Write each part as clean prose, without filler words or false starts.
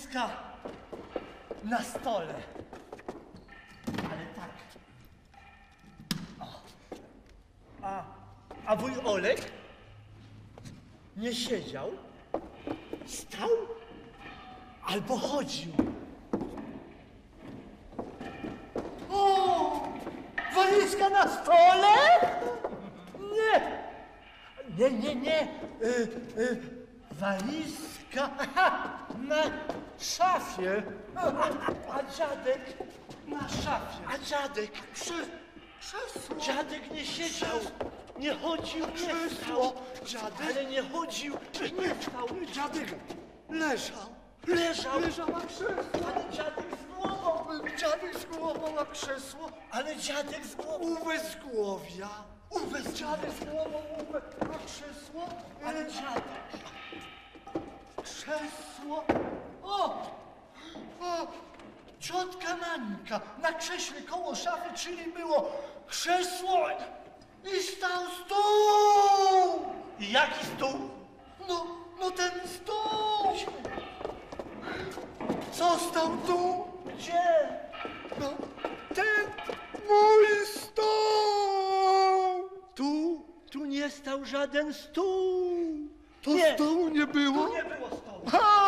walizka na stole. Ale tak. A wuj Olek nie siedział, stał albo chodził. O! Walizka na stole? Nie. Walizka na szafie. A dziadek na szafie. A dziadek krzesło. Dziadek nie siedział, nie chodził, nie stał. Dziadek, ale nie chodził, nie stał. Dziadek leżał na krzesło. Ale dziadek z głową. Dziadek z głową na krzesło. Ale dziadek z głową. Uwezgłowia. Dziadek z głową na krzesło. Ale dziadek. Krzesło. O! Ciotka Mańka na krześle koło szafy, czyli było krzesło i stał stół. I jaki stół? No ten stół. Co stał tu? Gdzie? No, ten mój stół. Tu nie stał żaden stół. To nie. Stołu nie było? Tu nie było stołu.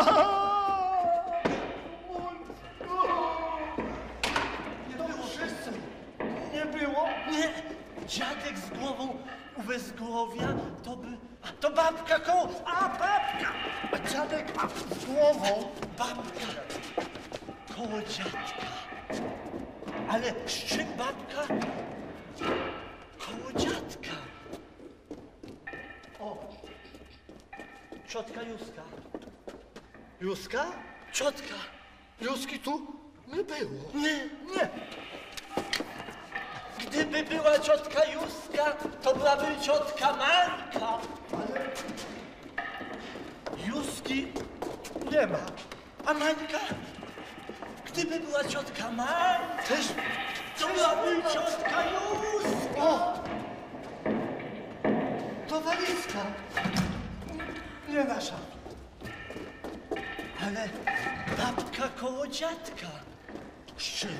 Nie było wszyscy. Nie było? Nie. Dziadek z głową uwezgłowia, to babka koło... babka! A dziadek z głową, babka koło dziadka. Ale z czym babka koło dziadka? O! Ciotka Józka. Józka? Ciotka. Józki tu nie było. Nie. Gdyby była ciotka Józka, to byłaby ciotka Marka. Ale Józki nie ma. A Mańka? Gdyby była ciotka Marka, to byłaby ciotka Józka. O! To walizka. Nie nasza. Ale babka koło dziadka. Z czym?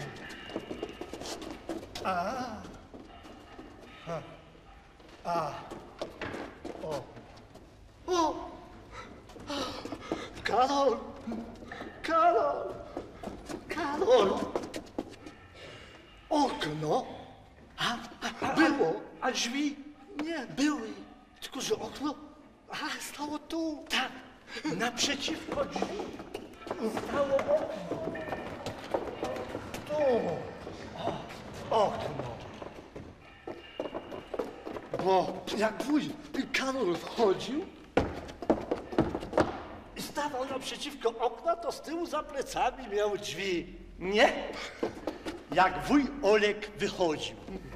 O! Karol! Okno? Było. A drzwi? Nie. Były. Tylko, że okno stało tu. Tak. Naprzeciwko drzwi stało okno. Tu. Okno. Bo jak wuj Karol wchodził i stawał naprzeciwko okna, to z tyłu za plecami miał drzwi. Nie. Jak wuj Olek wychodził.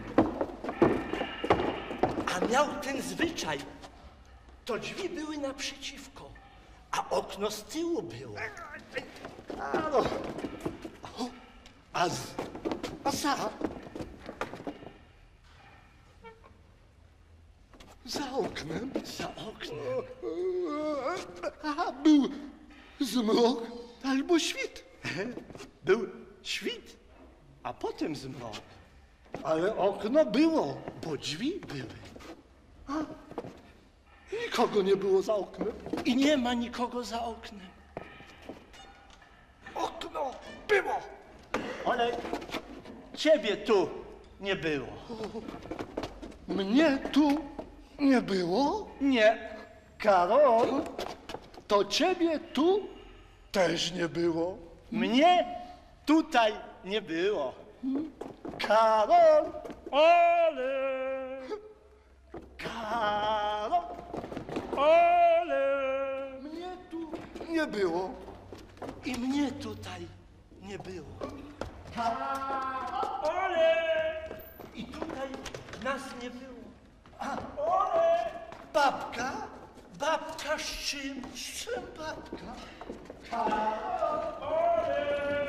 A miał ten zwyczaj. To drzwi były naprzeciwko, a okno z tyłu było. A za oknem? Za oknem. Był zmrok albo świt. Był świt, a potem zmrok. Ale okno było, bo drzwi były. Nikogo nie było za oknem. I nie ma nikogo za oknem. Okno było. Ale ciebie tu nie było. Mnie tu nie było? Nie. Karol, to ciebie tu też nie było. Mnie tutaj nie było. Karol, ale... Karol, ale... Mnie tu nie było. I mnie tutaj nie było. Karol, ale... I tutaj nas nie było. Ale... Babka? Babka z czym? Z czym babka? Karol, ale...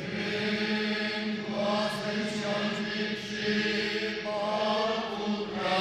Syn głosem wsiądź mi przy Bogu.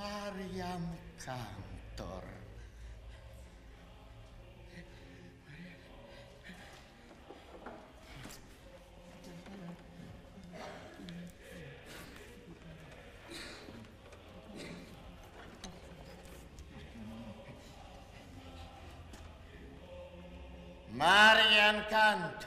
Marian Kantor. Marian Kantor.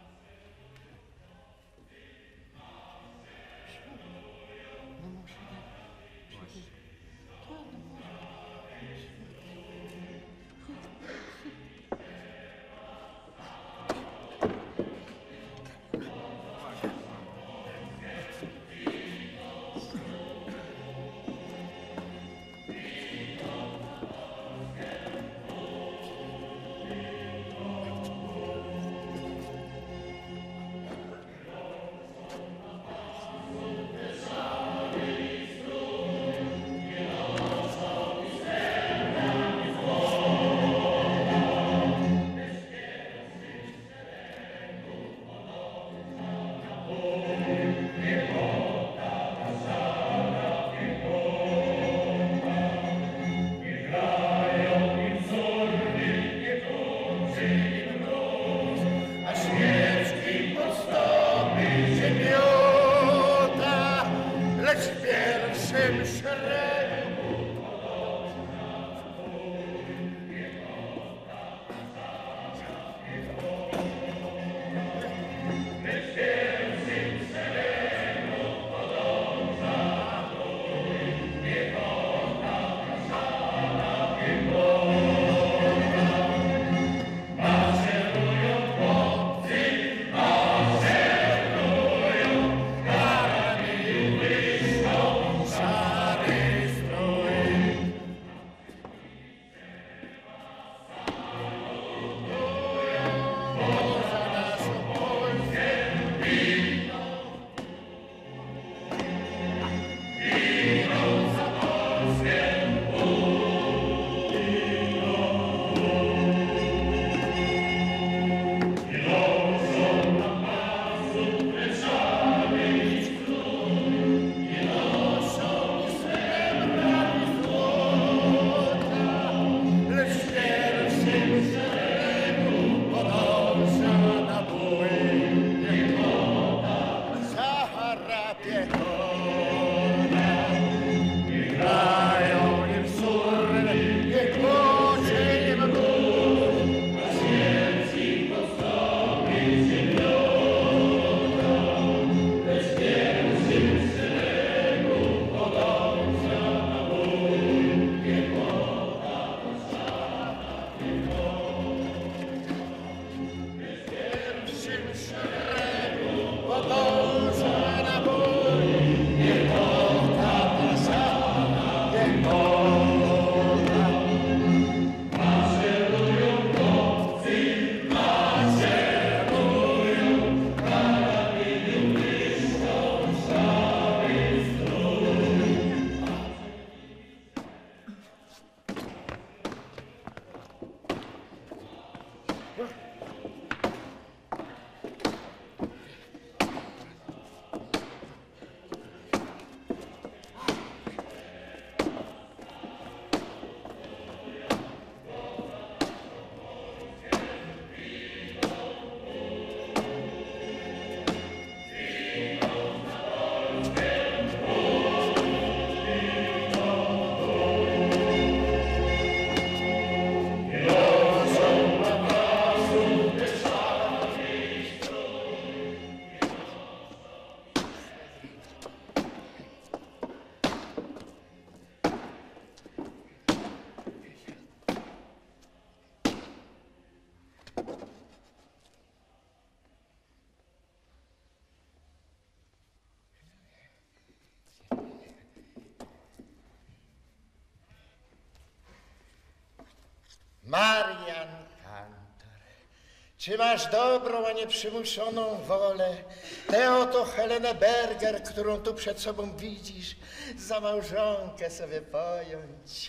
Marian Kantor, czy masz dobrą, a nie przymuszoną wolę tę oto Helenę Berger, którą tu przed sobą widzisz, za małżonkę sobie pojąć?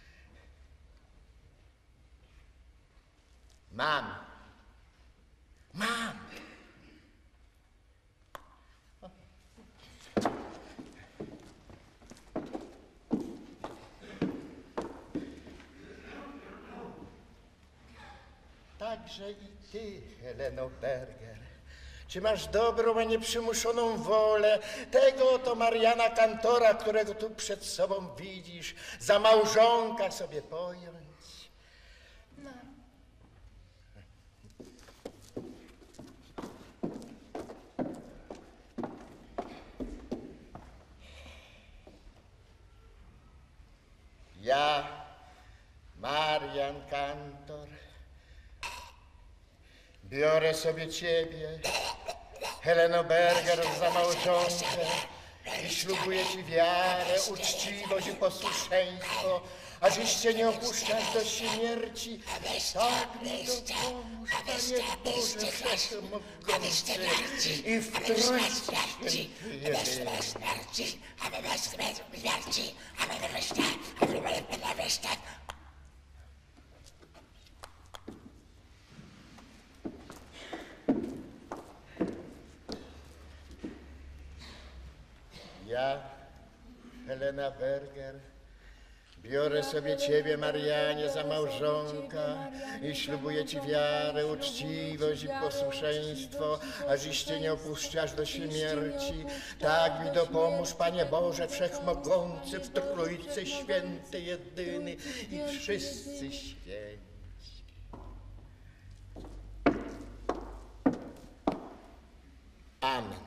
Mam. Mam. także i ty, Heleno Berger. Czy masz dobrą, a nie przymuszoną wolę tego oto Mariana Kantora, którego tu przed sobą widzisz, za małżonka sobie pojąć? No. Ja, Marian Kantor, biorę sobie ciebie, Heleno Berger, za małżonkę i ślubuję ci wiarę, uczciwość i posłuszeństwo, ażeś cię nie opuszczać do śmierci. Tak mi dopomóż, Panie Boże Wszechmogący, i w Trójcy Świętej jedyny. Ja, Helena Berger, biorę sobie ciebie, Marianie, za małżonka i ślubuję ci wiarę, uczciwość i posłuszeństwo, ażeś cię nie opuszczasz do śmierci. Tak mi dopomóż, Panie Boże Wszechmogący, w Trójcy Świętej jedyny i wszyscy święci. Amen.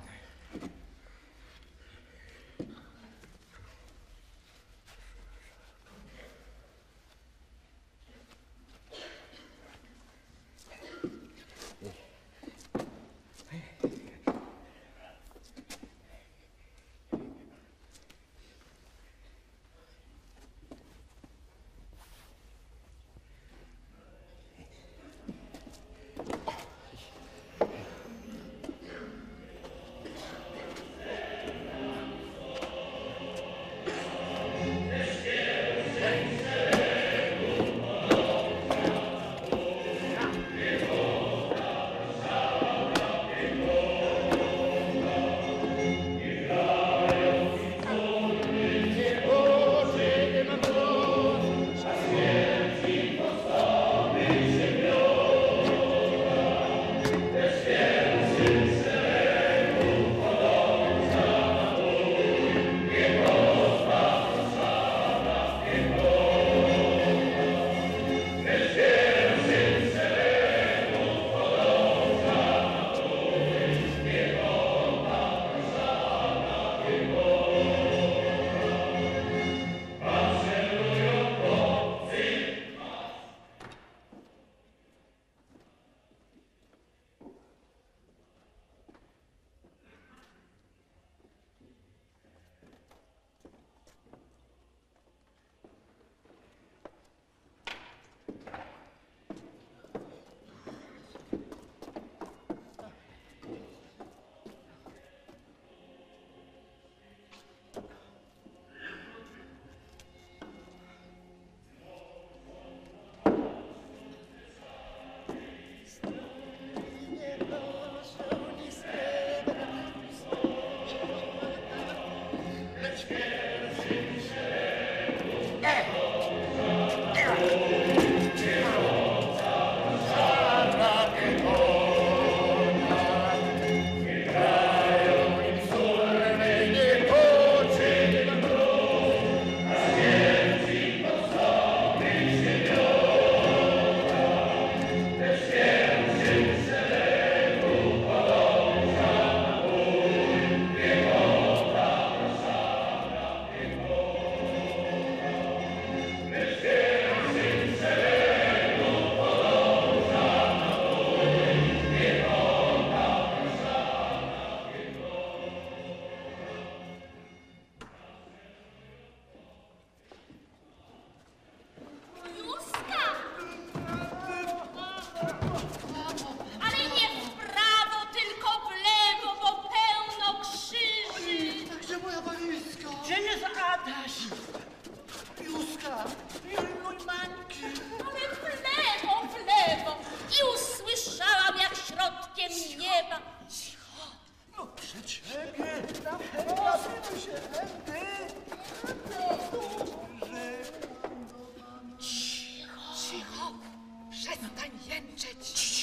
Przestań jęczeć!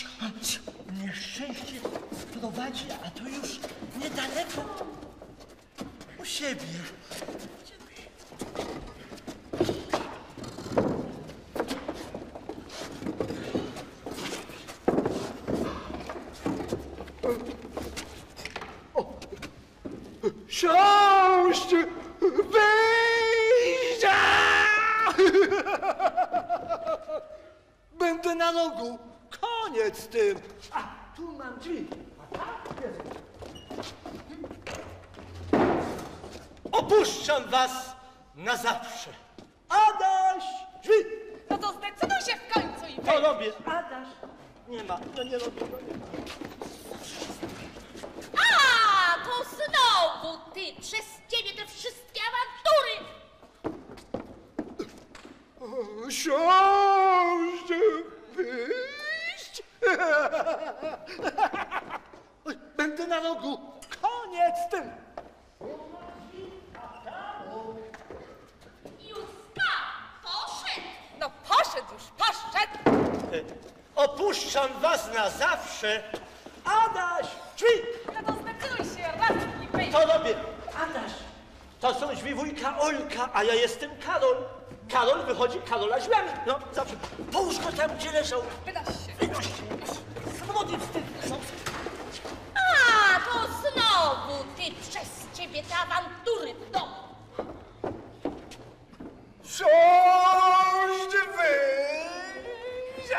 siebie. Siąść! Wyjścia! Będę na nogu. Koniec z tym. A, tu mam drzwi. A tak jest. Opuszczam was na zawsze. Adaś! Drzwi! No to zdecyduj się w końcu i To wejdź. robię. Adaś! Nie ma, no nie robię. A, to znowu ty! Przez ciebie te wszystkie awantury! Siąść! Wyjść! Będę na nogu. Koniec z tym. Józka, poszedł! No poszedł już, poszedł! Opuszczam was na zawsze. Adaś! Drzwi! No to zdecyduj się raz i wejdź. To robię. Adaś! To są drzwi wujka Olka, a ja jestem Karol. Karol wychodzi, Karola drzwiami. No, zawsze. Połóż go tam, gdzie leżał. Wydasz się. Wynoś się. Samochody wstyd. A, to znowu ty! Przez ciebie te awantury w domu! Siąść! Wyjść!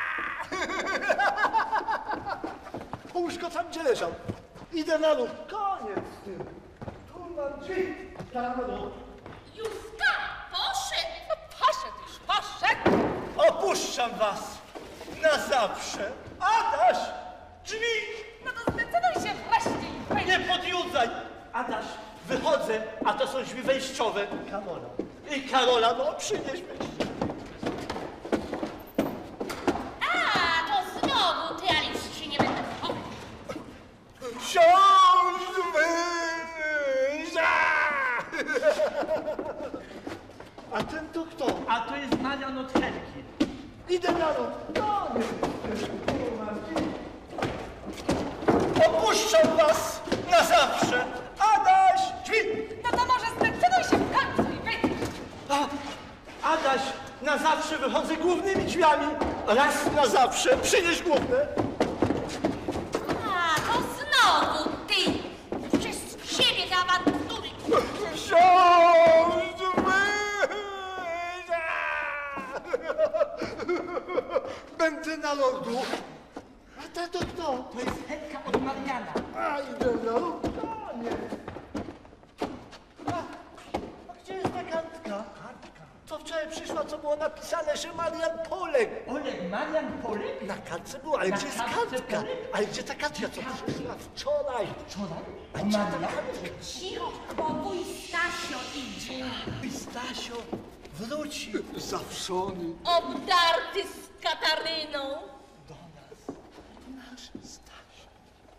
Połóż go tam, gdzie leżał. Idę na dół. Koniec z tym. Tu mam drzwi. Tam na dół. Józka, poszedł! No poszedł już, poszedł! Opuszczam was na zawsze. Adaś! Drzwi! No to zdecyduj się wreszcie i wejdź. Nie podjudzaj! Adaś, wychodzę, a to są drzwi wejściowe. Karola. I Karola, no przynieś mi. A, to znowu ty, ale już się nie będę wchodził. Siąść! Wyjść! A ten to kto? A to jest Marian od Helki. Idę na dół. Opuszczam was na zawsze. Adaś! Drzwi! No to może zdecyduj się w końcu i wejdź. Adaś, na zawsze wychodzę głównymi drzwiami. Raz na zawsze. Przynieś główne. A, to znowu ty! Przez ciebie te awantury! Siąść! Wyjść! Będę na lodu. A ta to kto? To jest Helka od Mariana. A idę na lód. A gdzie jest ta kartka? Co wczoraj przyszła, co było napisane, że Marian poległ. Oleg, Marian poległ? Na kartce było, ale gdzie jest kartce kartka? poległ? Ale gdzie ta kartka, co przyszła wczoraj? Wczoraj? A A gdzie ta Marian? kartka? Cicho, bo wuj Stasio idzie. I Stasio wróci. Zawszony. Obdarty z Kataryną. Nasz Stasio.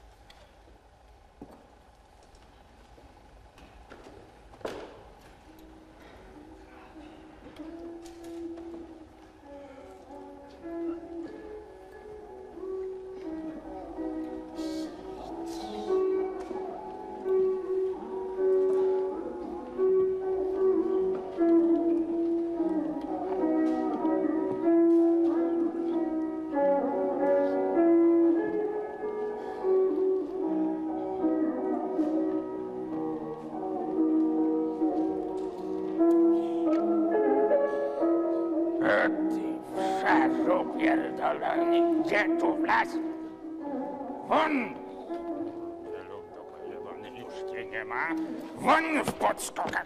Ty wszarzu pierdolony, gdzie tu wlazł? Won! Ludokujewany już cię nie ma. Won w podskokach!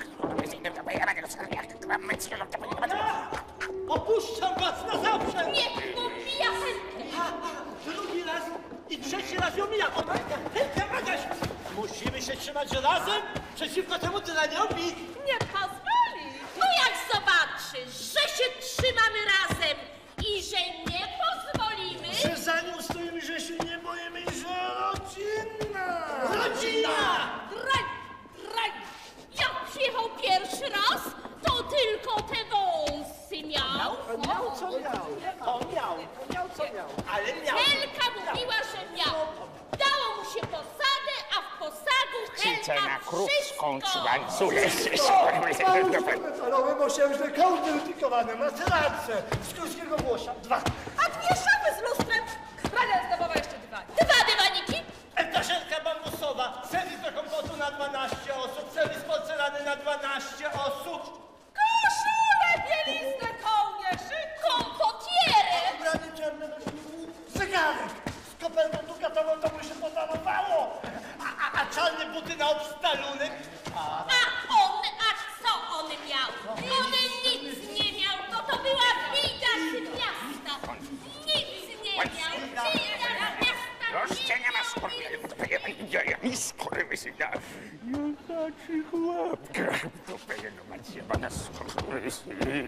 Opuszczam was na zawsze! Niech pomija Helkę. Drugi raz i trzeci raz ją mija. Helka, Adaś! Musimy się trzymać razem przeciwko temu tyraniowi. Nie pozwoli. No jak zobaczysz, że się trzymamy razem i że nie pozwolimy... Że za nią stoimy, że się nie boimy i że rodzina! Rodzina! Raj! Jak przyjechał pierwszy raz, to tylko te wąsy miał. Miał co miał. To miał. Miał co miał. Ale miał. Helka mówiła, że miał. Dało mu się posadę, a w posagu Chcę Helka na krówkę Skącwancuję się, metalowe, mosiężne, kołdy utikowane, materace, z kruskiego włosia, 2. A 2 szafy z lustrem. Rania zdobywa jeszcze 2. 2 dywaniki. Etaszelka bambusowa, serwis do kompotu na 12 osób, serwis porcelany na 12 osób. Koszule, bieliznę, kołnierz, kompotierę. Ubranie czarne do ślubu, zegarek. Z kopertą dukatową to mu się podobało. A czarne buty na obstalunek. A co on miał? On nic nie miał, bo to była bida z miasta. Nic nie miał, bida z miasta. Jeszcze nie ma skurwysyna. Jaka ci chłopka. To pewno macie pana skurwysynu.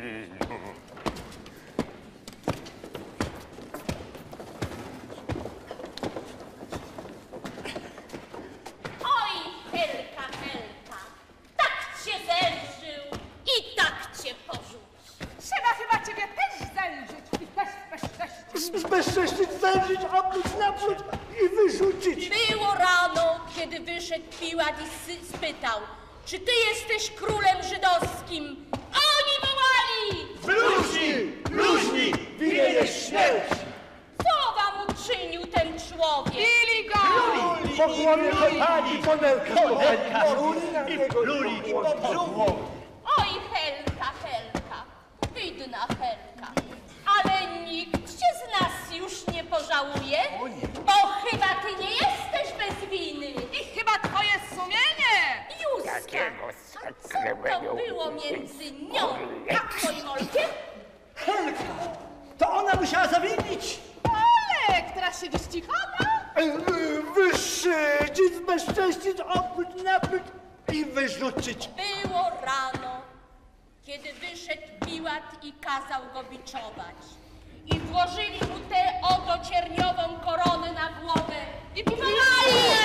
Oj, Helka, tak cię zelżył i tak cię porzucił. Trzeba chyba ciebie też zelżyć i też bezcześcić. Bezcześcić, zelżyć, opluć, napluć i wyrzucić. Było rano, kiedy wyszedł Piłat i spytał, czy ty jesteś królem żydowskim? A oni wołali! Bluźni, winien jest śmierć. Co wam uczynił ten człowiek? Bili go! Po głowie klepali, po i pluli, i po brzuchu. Oj, Helka, wydna Helka, ale nikt cię z nas już nie pożałuje, bo chyba ty nie jesteś bez winy. I chyba twoje sumienie! Józka, Takiego co to sakrowego było między nią a twoim olkiem? Helka, to ona musiała zawinić. Ale, która siedzisz cicho, no? Wyszydzić, bezcześcić, opluć, napluć i wyrzucić. Było rano, kiedy wyszedł Piłat i kazał go biczować. I włożyli mu tę oto cierniową koronę na głowę i wołali!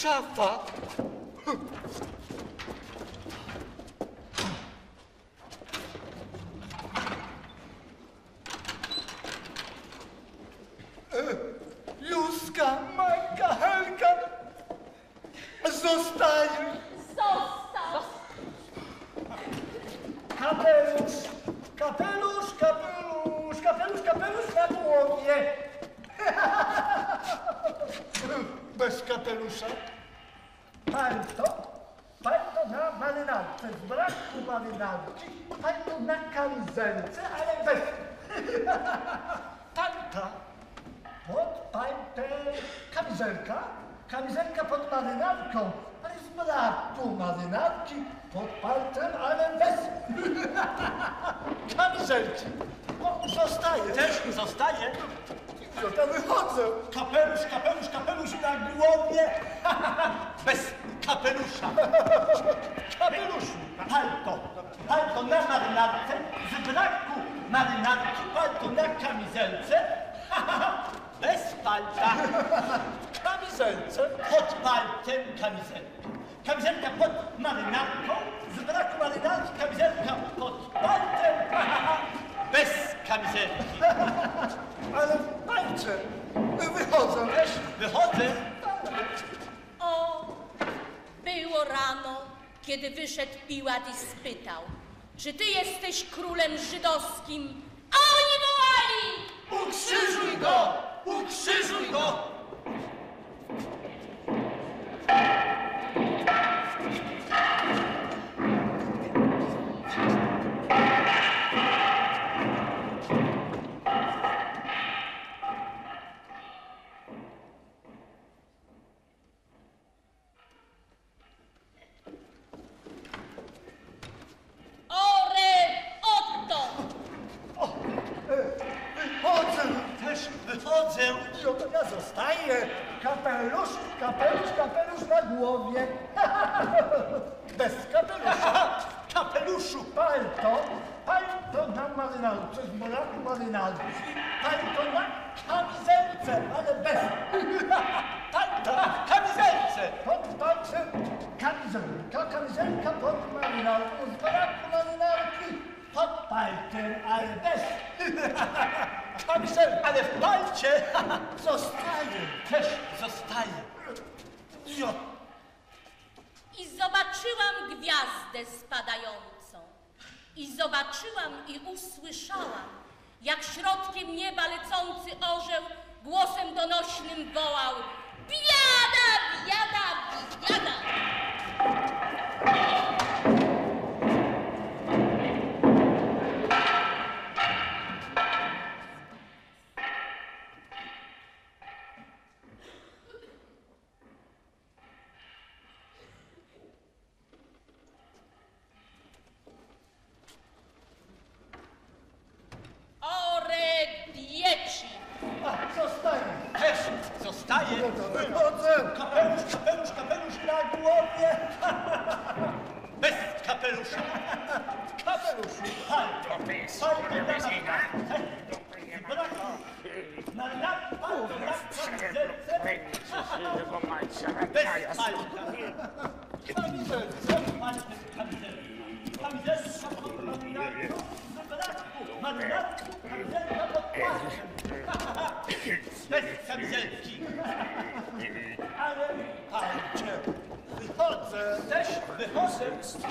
szafa. Józka, Majka, Helka, zostaje. Został. Kapelusz, kapelusz, kapelusz, kapelusz, kapelusz na głowie. Bez kapelusza. Palto na marynarce, z braku marynarki, palto na kamizelce, ale bez. Palta, pod paltem kamizelka, kamizelka pod marynarką, ale z braku marynarki, pod paltem, ale bez. Kamizelki. O, zostaje. Też zostaje. Co tam wychodzę? Kapelusz, kapelusz, kapelusz na głowie. Bez kapelusza. Kapeluszu. Palto. Palto na marynarce. Z braku marynarki. Palto na kamizelce. Bez palta. Kamizelce. Pod paltem kamizelka. Kamizelka pod marynarką. Z braku marynarki kamizelka pod paltem. Bez kamizelki. Ale w palce. Wychodzę. Też wychodzę. O, było rano, kiedy wyszedł Piłat i spytał, czy ty jesteś królem żydowskim? A oni wołali! Ukrzyżuj go! Ukrzyżuj go! Wychodzę. Też wychodzę. No to ja zostaję. Kapelusz, kapelusz, kapelusz na głowie. Bez kapelusza. Kapeluszu. Palto na marynarce, z braku marynarki. Palto na kamizelce, ale bez. Palta. Kamizelce. Pod palcem kamizelka, kamizelka pod marynarką, z braku marynarki. Pod palcem, ale bez. Kamizelka. Ale w palcie. Zostaje. Też zostaje. Jo. I zobaczyłam gwiazdę spadającą. I zobaczyłam i usłyszałam, jak środkiem nieba lecący orzeł głosem donośnym wołał: biada, biada, biada! Ore dieci! Zostaje. Też zostaje. No to wychodzę. Kapelusz, kapelusz, kapelusz na głowie. Bez kapelusza. Kapeluszu. Palto. Palto na marynarce. Braku. Marynarki. Palto na kamizelce. Bez palta. Kamizelce. Paltem kamizelki. Kamizelka pod marynarką. Z braku marynarki. Kamizelka pod palcem. Bez kamizelki. Ale palcie. Wychodzę. Też wychodzę.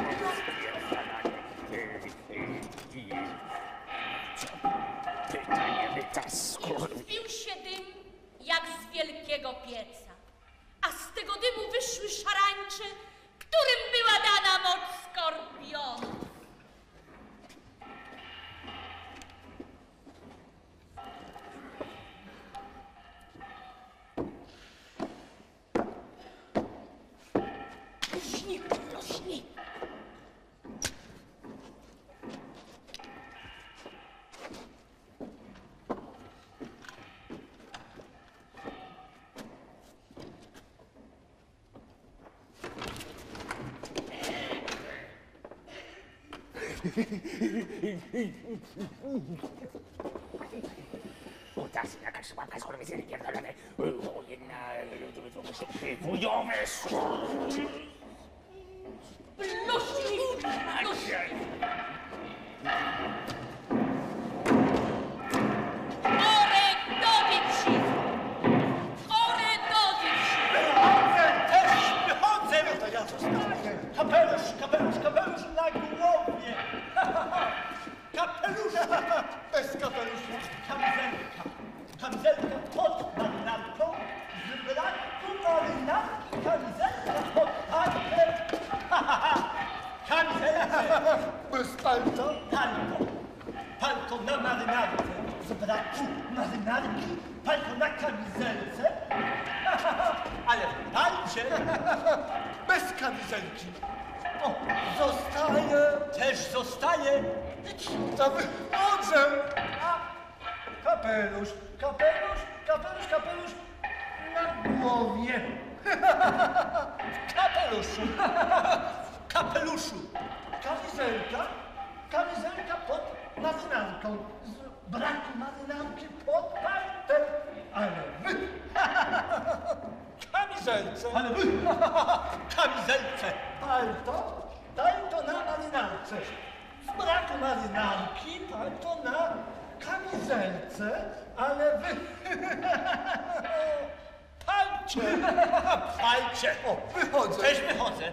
Wzbił się dym jak z wielkiego pieca, a z tego dymu wyszły szarańcze, którym była dana moc skorpionów. Rośnie, rośnie. Kapitas, jakaś łapka z choroby pierdolone. Jedna... Wujowe... Blusznik! Chore dowiedz się! Chore dowiedz się! Wychodzę! To ja zostaję. Kapelusz na głowie. Kapelusz! Bez kapelusza. Kamizelka pod marynarką, z braku marynarki kamizelka pod palcem. Kamizelka Bez palca. palto na marynarce, z braku marynarki, palto na kamizelce. Ale w palcie Bez kamizelki. o, Zostaję. też zostaje To wychodzę. kapelusz na głowie. Kapeluszu. Kamizelka pod marynarką. Z braku marynarki pod paltem. Ale wy, Kamizelce. kamizelce. Palto, palto na marynarce. Z braku marynarki, palto na kamizelce. Ale wy, palcie. O, wychodzę. Też wychodzę.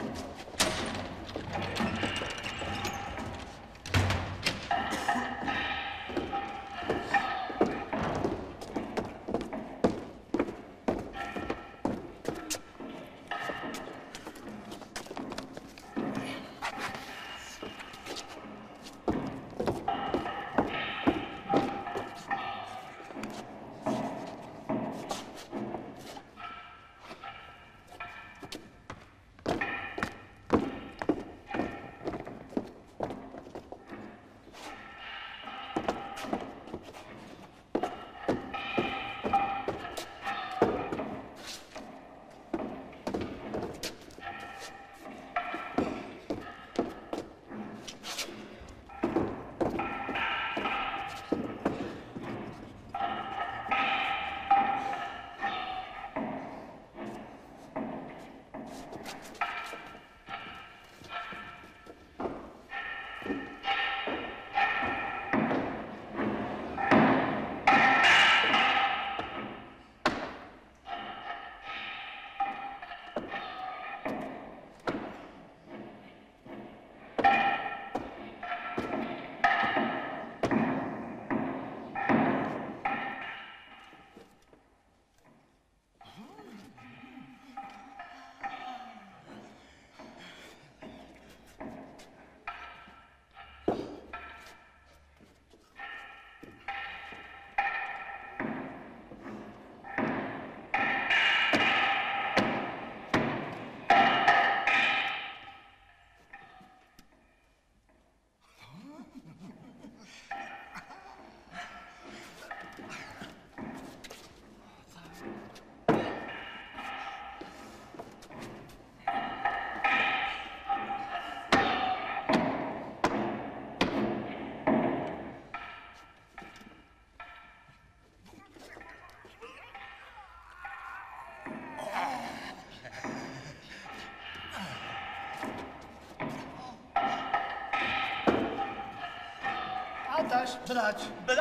Brać.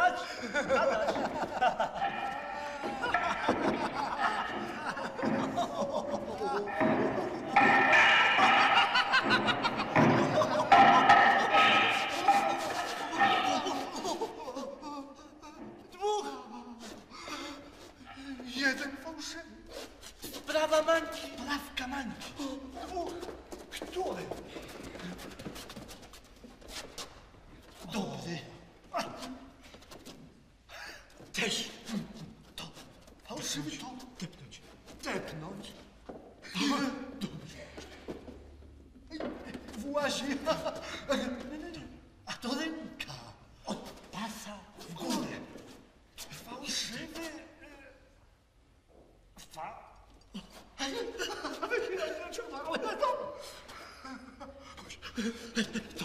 Jeden fałszywy. Sprawa mańki. Prawka mańki. Dwóch. Który? Dobry. Też. To fałszywy to tepnąć. Tepnąć. Dobrze. Włazi. A to ręka. Od pasa w górę. Fałszywy.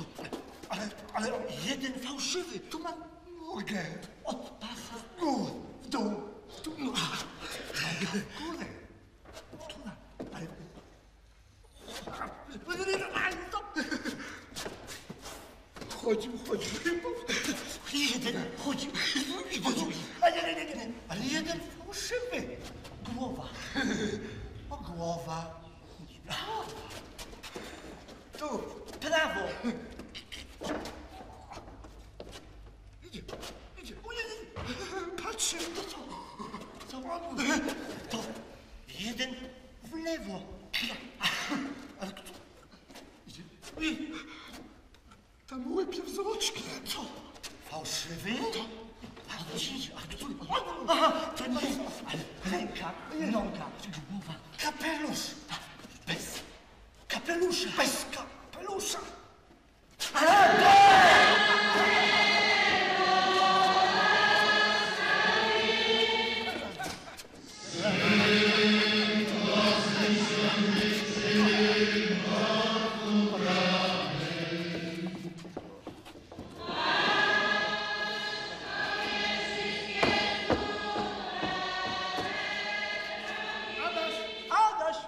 Ale jeden fałszywy. Tu mam nogę. Od pasa w górę. chodził. Jeden chodził. Ale jeden fałszywy. Głowa. O, głowa. Tu, prawo. Idzie. Ojej, patrzy, to co? To jeden w lewo. Ale kto? Idzie. Tam łepie wzroczkiem. Co? Fałszywy? Aha, to nie. Ale ręka, noga, głowa, kapelusz. Bez kapelusza. Bez kapelusza. Adaś!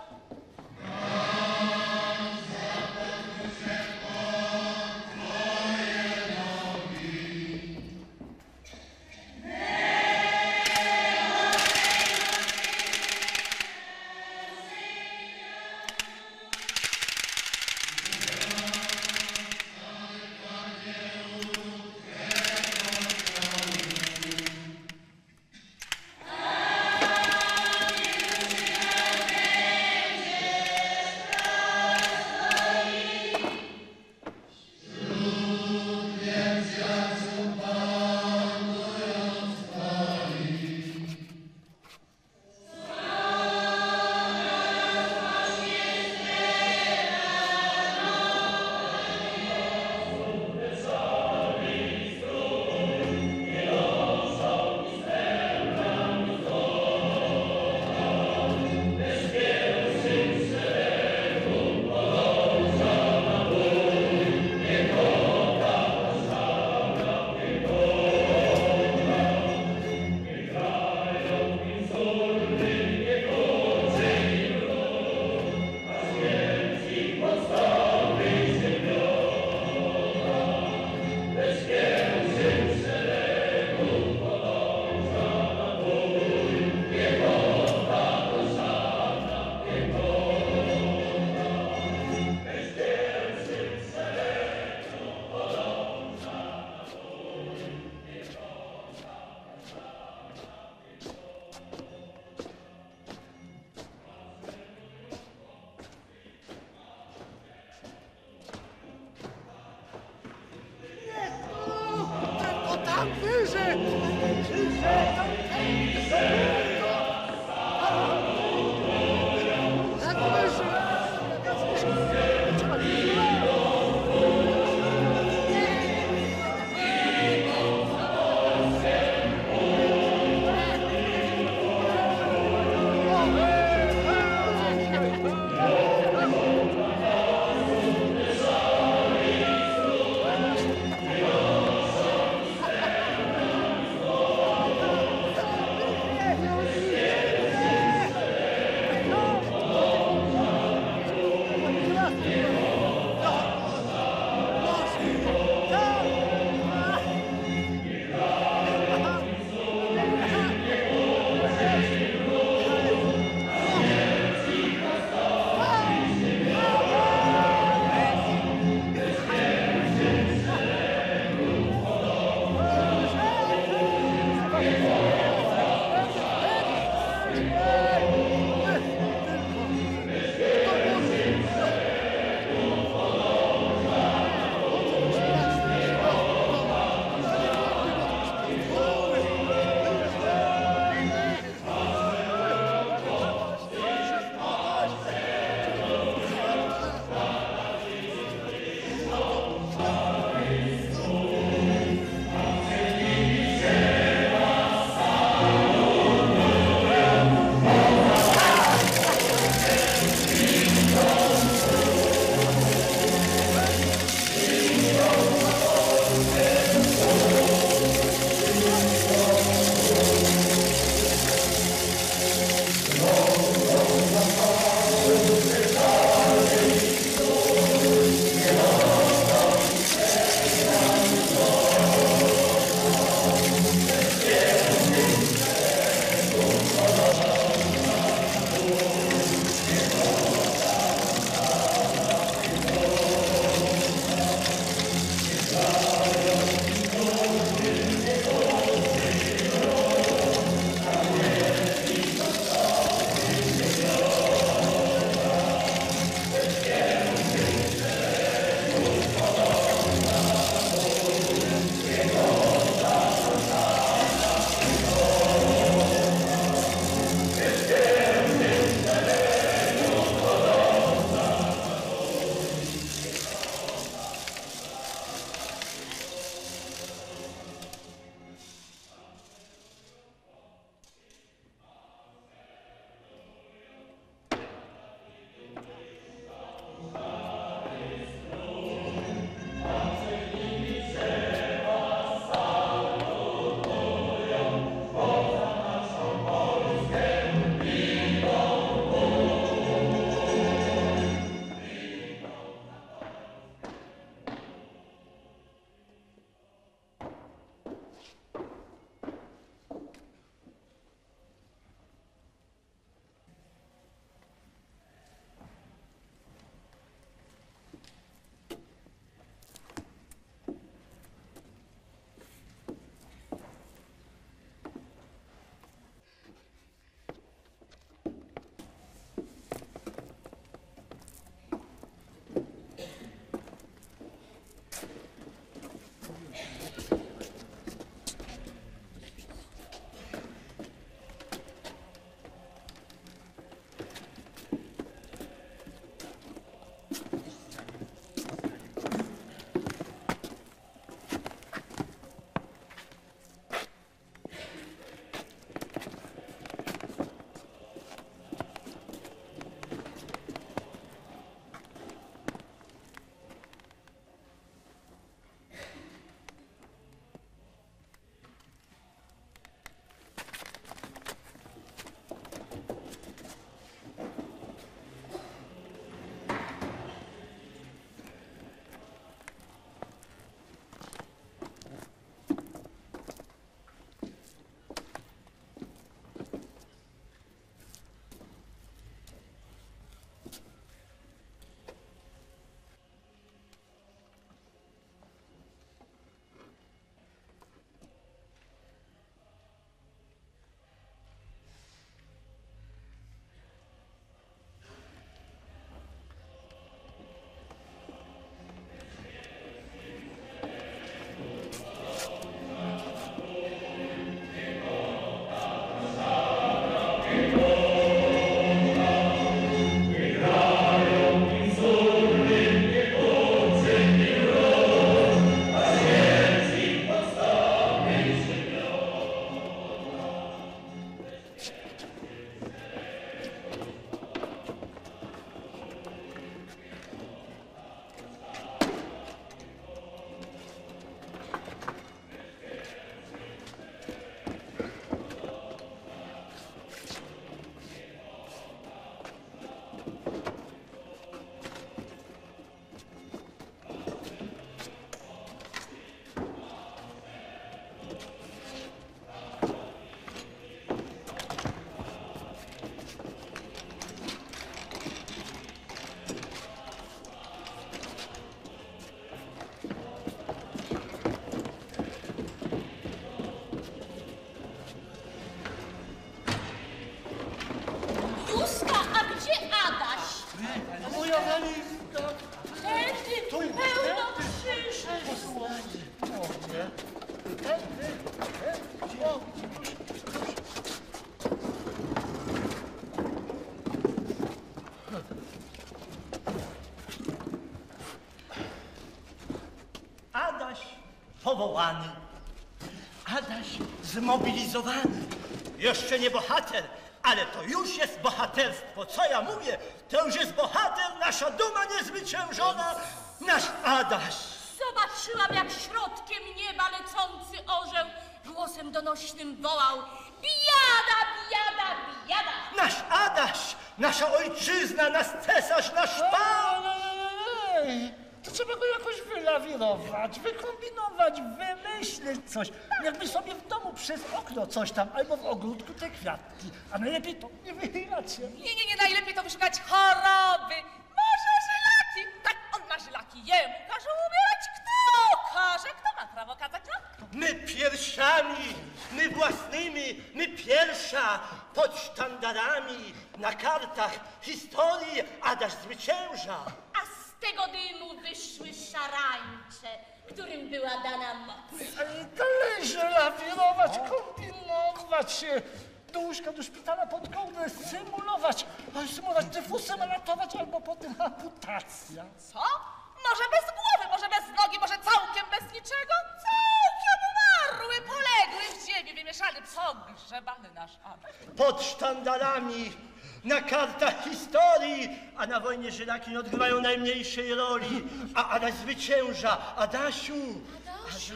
powołany. Adaś zmobilizowany. Jeszcze nie bohater, ale to już jest bohaterstwo. Co ja mówię? To już jest bohater, nasza duma niezwyciężona, nasz Adaś. Zobaczyłam, jak środkiem nieba lecący orzeł głosem donośnym wołał: bijada, bijada, bijada! Nasz Adaś, nasza ojczyzna, nasz cesarz, nasz pan! To trzeba go jakoś wylawirować, wykombinować, wymyślić coś. Jakby sobie w domu przez okno coś tam, albo w ogródku te kwiatki. A najlepiej to nie wychylać się. Nie, najlepiej to wyszukać choroby. Może żylaki. Tak, on ma żylaki. Jemu każe umierać. Kto każe? Kto ma prawo kazać lat? My piersiami, my własnymi, my pierwsza, pod sztandarami, na kartach historii Adaś zwycięża. A z tego dymu wyszły szarańcze, którym była dana moc. Należy lawirować, kombinować się. Do łóżka, do szpitala, pod kołdrę, symulować tyfusem, ratować, albo potem amputacja. Co? Może bez głowy, może bez nogi, może całkiem bez niczego? Całkiem umarły, poległy w ziemi, wymieszany, pogrzebany nasz Adaś. Pod sztandarami, na kartach historii, a na wojnie żylaki nie odgrywają najmniejszej roli, a Adaś zwycięża. Adasiu! Adasiu!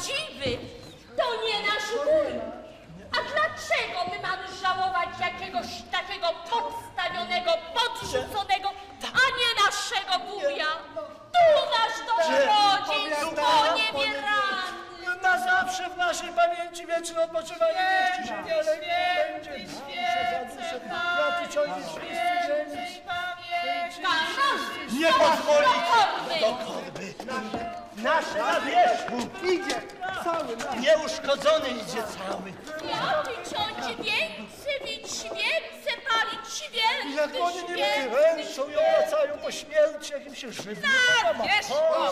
prawdziwy, to nie nasz wuj. A dlaczego my mamy żałować jakiegoś takiego podstawionego, podrzuconego, a nie naszego wuja? Tu nasz dom rodzic, poniewierany. Na zawsze w naszej pamięci wieczne odpoczywanie niech ci się nie będzie. Nie pozwolić do korby. Nasze na wierzchu idzie cały, nieuszkodzony idzie cały. Piąty ciąć więcej palić Jak więcej, oni nie kręcą i obracają po śmierci, jak im się żywi. Na wierzchu!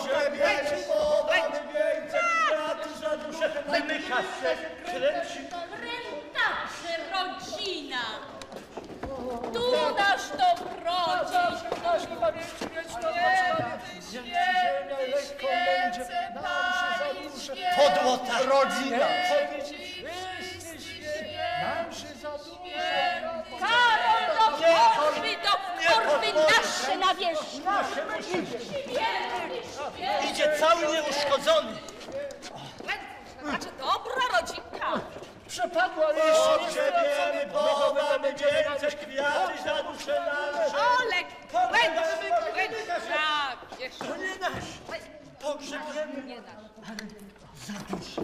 Za duszę zamyka się, kręci. Rentaczy rodzina. Tu nasz dom rodzic. W naszej pamięci wieczne odpoczywanie niech ci ziemia lekko będzie. Nam się za duszę. Podłota rodzina. Nam się za duszę. Karol do korby nasze na wierzchu. Idzie cały nieuszkodzony. Znaczy, dobra rodzinka. Przepadła, ale jeszcze nie Pogrzebiemy stracony. Boga, będzie więcej kwiaty za duszę nasze. Olek, łęcz. Tak, jeszcze. To nie nasz. Pogrzebiemy. Nie nasz. Za duszę.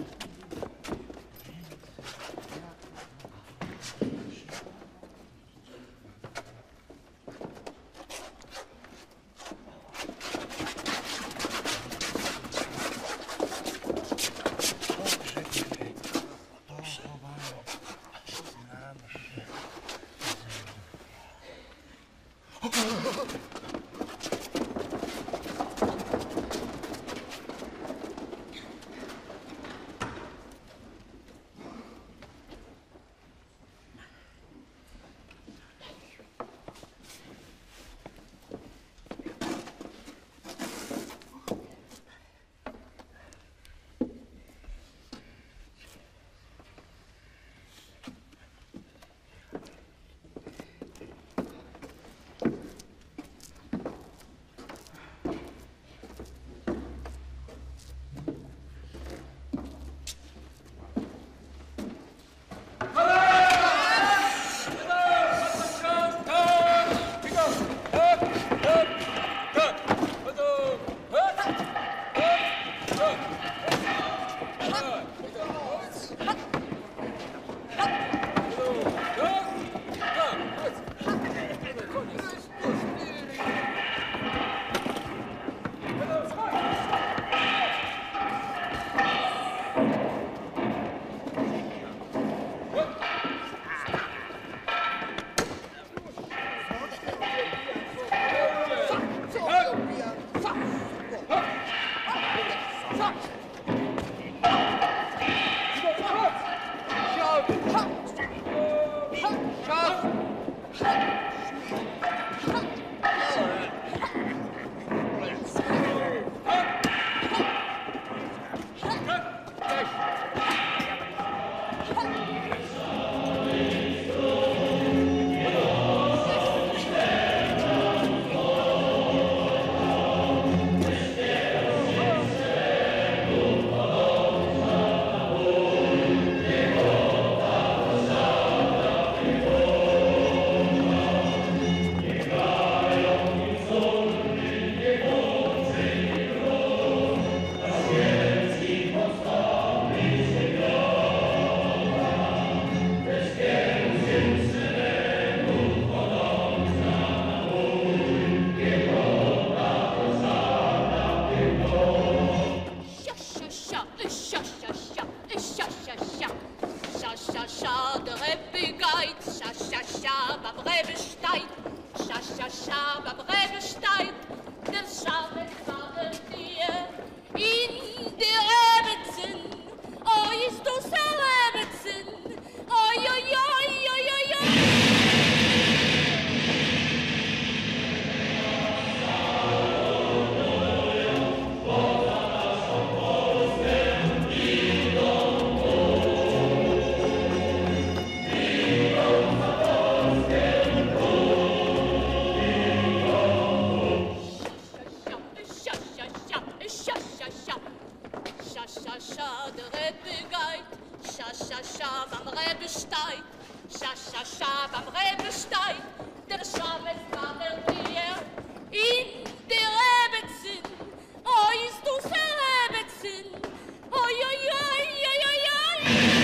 scha, der Rebbe geht. Scha, beim Rebbe steigt. Scha, beim Rebbe steigt. Der Schabes war der Tier in der Rebezin. Oh, ist du Rebezin. Oi, oi, oi, oi, oi, oi.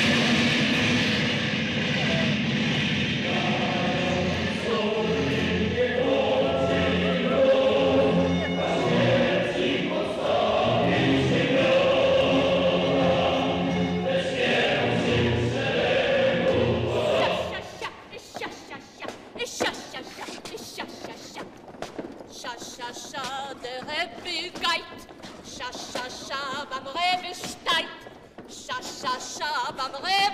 Scha, der Rebbe geht. Scha, beim Rebbe steigt. Scha, beim Rebbe